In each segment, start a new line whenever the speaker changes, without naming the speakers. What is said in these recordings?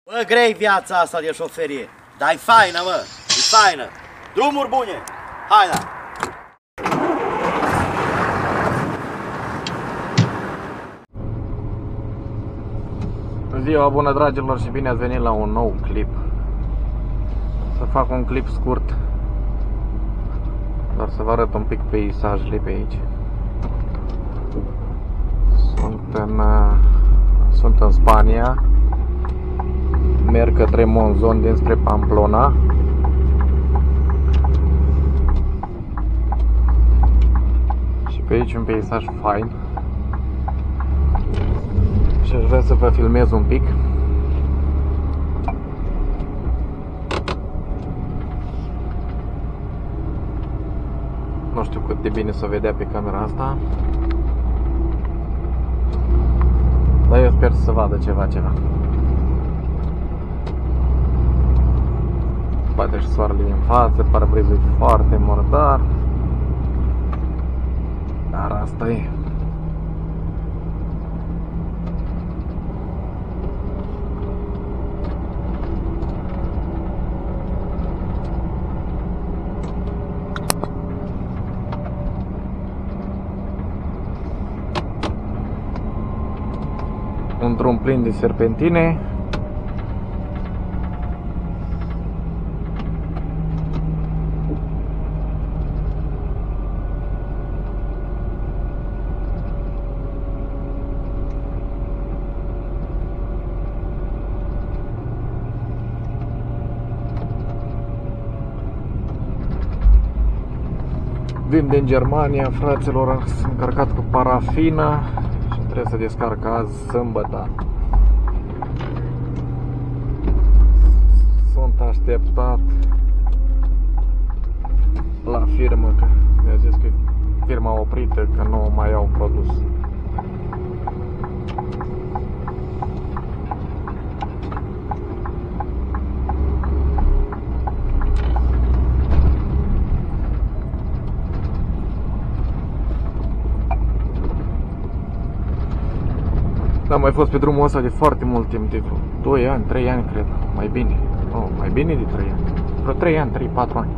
Bă, grei viața asta de șoferie. Dar e faină, mă, e faină. Drumuri bune. Hai, da.
Ziua bună, dragilor, și bine ați venit la un nou clip. Să fac un clip scurt, doar să vă arăt un pic peisajele pe aici. Sunt în Spania. Merg către Monzon dinspre Pamplona. Și pe aici un peisaj fain. Și aș vrea să vă filmez un pic. Nu știu cât de bine se vedea pe camera asta, dar eu sper să se vadă ceva. Bate și soarele în față, parabrizul e foarte murdar, dar asta e. Un drum plin de serpentine. Vin din Germania, fraților, sunt încărcat cu parafină și trebuie să descarc azi, sâmbătă. Sunt așteptat la firmă, că mi-a zis că firma oprită, că nu mai au produs. Am mai fost pe drumul ăsta de foarte mult timp, de 2 ani, 3 ani, cred, mai bine. Nu, mai bine de 3 ani. Vreo 3 ani, 3-4 ani.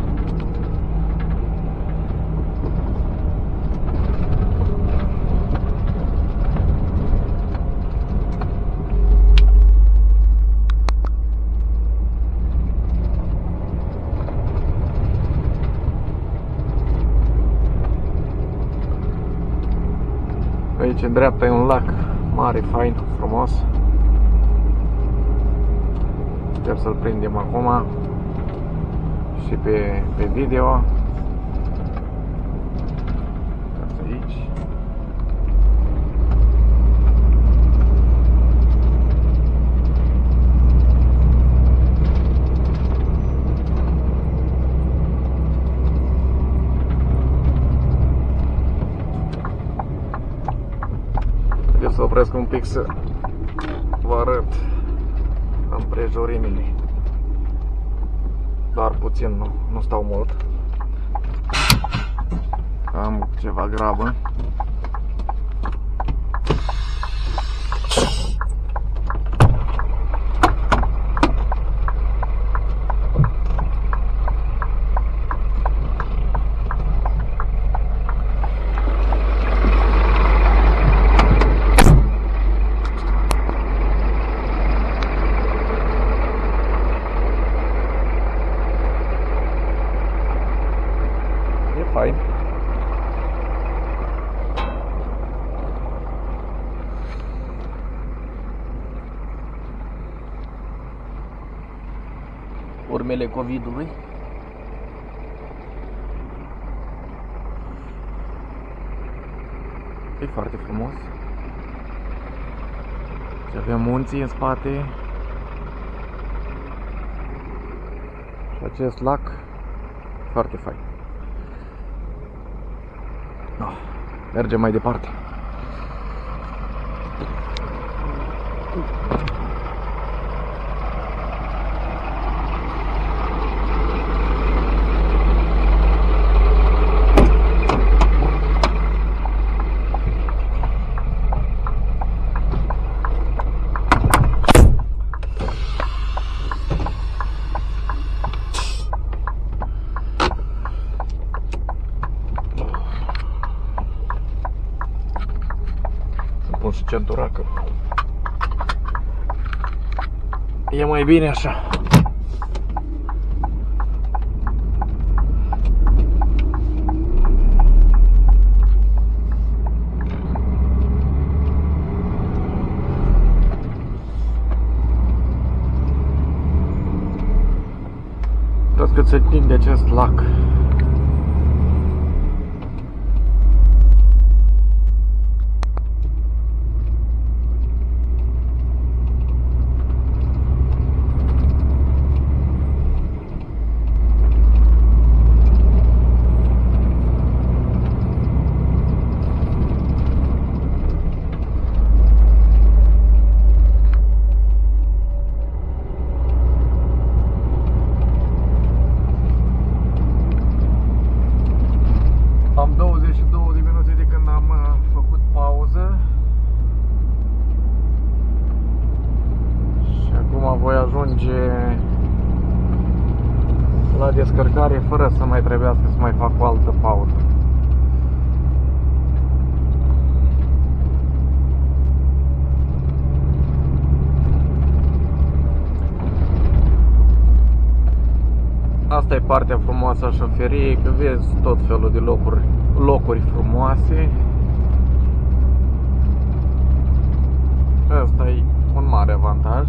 Aici, în dreapta, e un lac mare, fain, frumos. Sper să-l prindem acum și pe video. Aici. Eu să opresc un pic să vă arăt împrejurimile. Doar puțin, nu stau mult. Am ceva grabă. Fain. Urmele COVID-ului. E foarte frumos. Și avem munții în spate. Și acest lac foarte fain. Mergem mai departe. centura, că e mai bine așa. Uitați cât se tinde acest lac. Am 22 de minute de când am făcut pauză și acum voi ajunge la descărcare fără să mai trebuiască să mai fac o altă pauză. Asta e partea frumoasă a șoferiei, că vezi tot felul de locuri frumoase. Asta e un mare avantaj.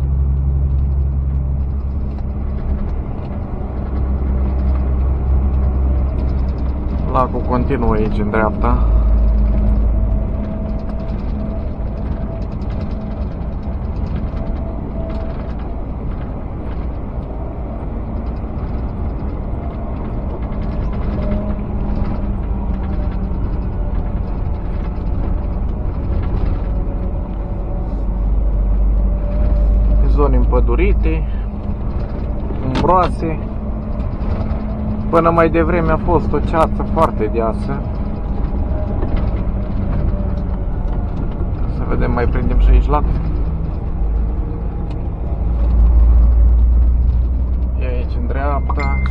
Lacul continuă aici în dreapta. Zone împădurite, umbroase. Până mai devreme a fost o ceață foarte deasă. Să vedem, mai prindem și aici lac. E aici în dreapta.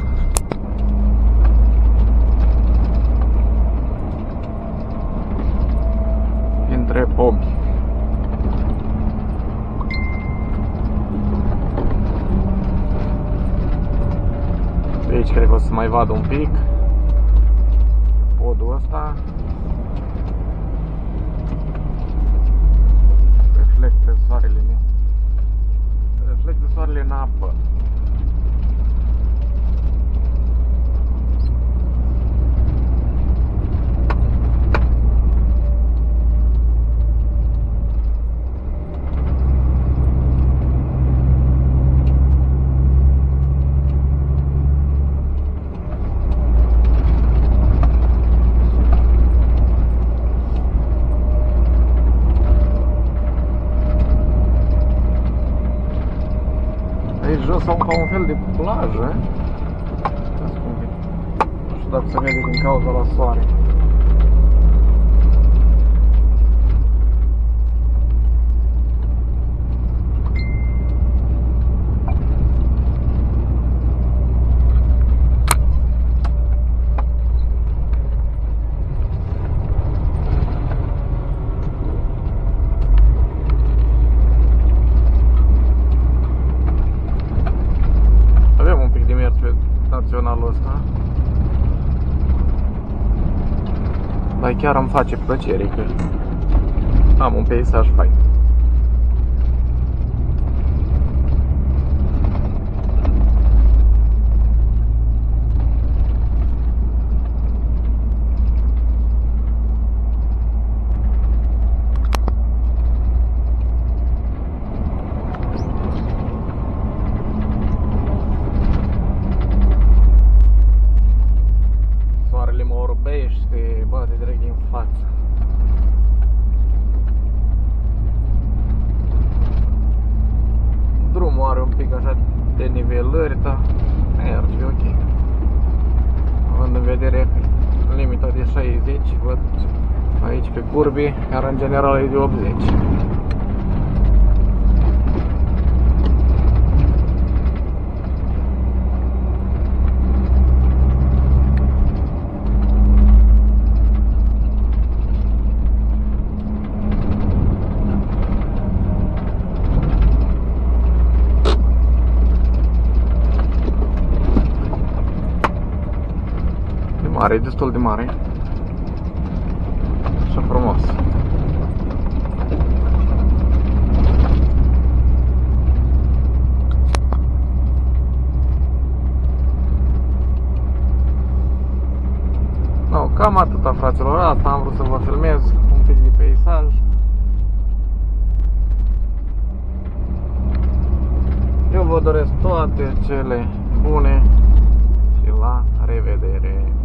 Între pomi. Aici cred că o să mai vad un pic podul ăsta. Reflectă soarele în apă. Aici jos au ca un fel de plajă. Nu știu dacă se vede din cauza la soare. Naționalul ăsta. Dar chiar îmi face plăcere că am un peisaj fain. Bate direct în față. Drumul are un pic așa de nivelări, dar ar fi ok. Având în vedere că limita de 60, văd aici pe curbi, iar în general e de 80. mare, e destul de mare și frumos. No, cam atâta, fraților, asta am vrut să vă filmez, un pic de peisaj. Eu vă doresc toate cele bune și la revedere!